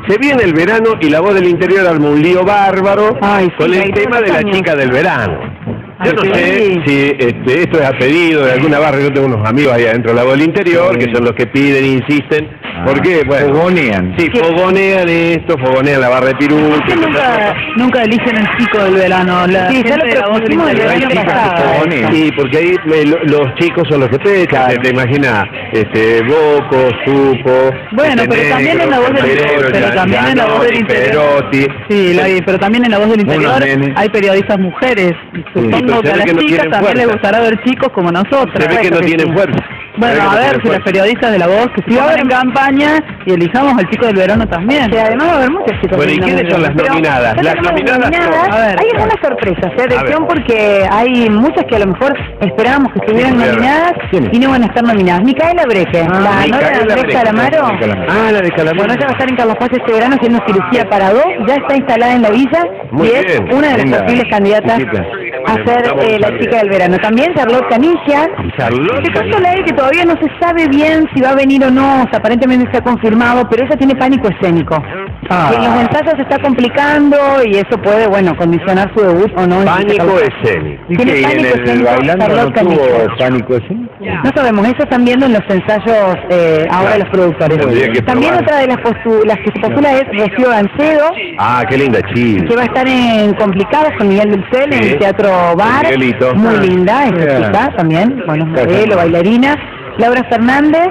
Se viene el verano y La Voz del Interior arma un lío bárbaro con el tema de la chica del verano. Yo no sé si esto es a pedido de alguna barra. Yo tengo unos amigos ahí adentro de La Voz del Interior que son los que piden e insisten. Porque, bueno, fogonean. Sí, fogonean esto, fogonean la barra de Pirú. Nunca eligen el chico del verano. Sí, ya lo propusimos el verano pasado. Sí, porque ahí los chicos son los que pescan. Te imaginas, Boco, Suco. Bueno, pero también en La Voz del Interior. Pero también en La Voz del Interior. Sí, pero también en La Voz del Interior hay periodistas mujeres. Supongo que a las chicas también les gustará ver chicos como nosotros. Se ve que no tienen fuerza. Bueno, a ver si los periodistas de La Voz que se van en campaña y elijamos al chico del verano también. Sí, además va a haber muchos chicos. Bueno, ¿y quiénes son las nominadas? Las nominadas hay algunas sorpresas, atención, porque hay muchas que a lo mejor esperábamos que estuvieran nominadas y no van a estar nominadas. Micaela Breque, la novia de Andrés Calamaro. La de Calamaro. Bueno, ella va a estar en Carlos Paz este verano haciendo cirugía para dos, ya está instalada en la villa y es una de las posibles candidatas a ser la chica del verano. También Charlotte Canilla. Te cuento la que todavía no se sabe bien si va a venir o no, o sea, aparentemente se ha confirmado, pero ella tiene pánico escénico. En los ensayos se está complicando y eso puede, bueno, condicionar su debut o no. Pánico escénico. ¿Tiene pánico escénico? Charlotte Canilla. ¿Pánico escénico? No sabemos, eso están viendo en los ensayos ahora los productores. También otra de las que se postula es Rocío Gancedo. Qué linda chica. Que va a estar en Complicados con Miguel Dulcel en el Teatro Bar. Muy linda, esta chica también. Bueno, modelo, bailarina. Laura Fernández.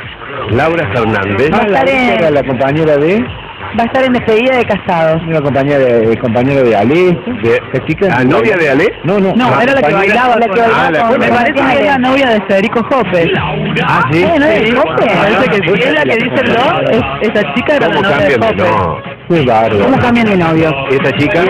Va a estar en... la compañera de... Va a estar en Despedida de Casados. Una compañera de Ale. ¿Qué chica? ¿La novia de Ale? No, era la que bailaba. Me parece que es la novia de Federico Jope. ¿Sí? Parece que si es la que dice esa chica era la novia de Jope. Qué bárbaro. ¿Cómo cambian de novio? ¿Esta chica?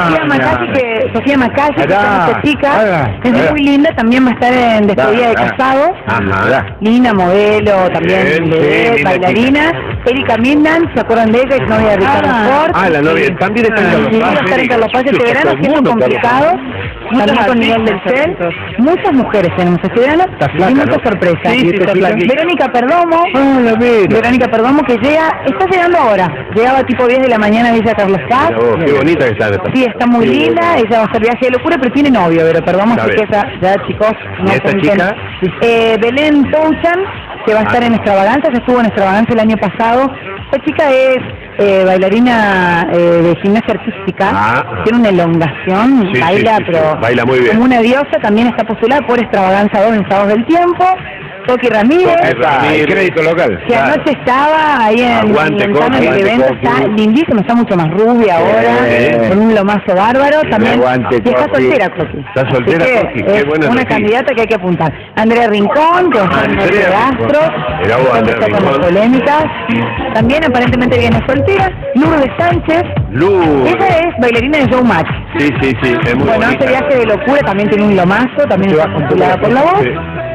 Sofía Macasi, que es esta chica, es muy linda, también va a estar en Despedida de Casados. Linda modelo, también bailarina. Erika Mindan, ¿se acuerdan de ella? Es novia de Ricardo Ford. La novia, también está en Carlos Paz. Va a estar en Carlos Paz este verano, siendo complicado. También con Miguel del Cel. Muchas mujeres tenemos este verano y muchas sorpresas. Verónica Perdomo. Verónica Perdomo que está llegando ahora. Llegaba tipo 10 de la mañana a Villa Carlos Paz. Qué bonita que está. Sí, está muy linda. Ella va a hacer viaje de locura, pero tiene novio. Pero Perdomo, así que ya chicos. ¿Y esta chica? Belén Touchan, que va a estar en Extravaganza, se estuvo en Extravaganza el año pasado. Esta chica es bailarina de gimnasia artística, tiene una elongación, baila muy bien. Como una diosa, también está postulada por Extravaganza 2 en Sábados del Tiempo. Toki Ramírez, crédito local. Que anoche estaba ahí en el evento, está lindísima, está mucho más rubia ahora, con un lomazo bárbaro, también, y está soltera, Toki. Está soltera, Toki, qué buena una candidata que hay que apuntar. Andrea Rincón, que va a estar en el Gastro, está con las polémicas, también aparentemente viene soltera. Lourdes Sánchez, ella es bailarina de Showmatch. Sí, es muy bonita. Hace viaje de locura, también tiene un lomazo, también está postulada por La Voz.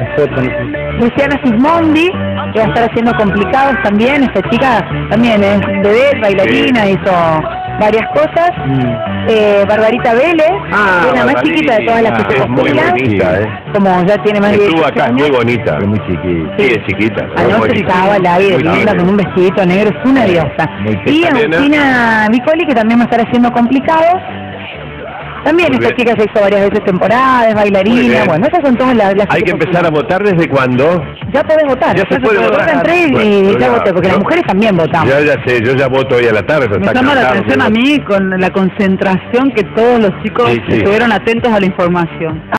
Luciana Sismondi, que va a estar haciendo Complicados también. Esta chica también es vedette, bailarina, hizo varias cosas. Barbarita Vélez, es la más chiquita de todas las que se postulan. Como ya tiene más de 18 acá, años. muy bonita. Muy chiquita. Sí, es chiquita. Anoche estaba al aire, linda, con un vestidito negro, es una diosa. Y Agustina Vicoli, que también va a estar haciendo Complicados. También esta chica se hizo varias veces temporadas, bailarina, bueno, esas son todas las ¿Hay que empezar a votar desde cuándo? Ya podés votar. Ya se puede votar. Entré y ya voté, porque las mujeres también votamos. Ya sé, yo ya voto hoy a la tarde. Me llama la atención a mí con la concentración que todos los chicos estuvieron atentos a la información.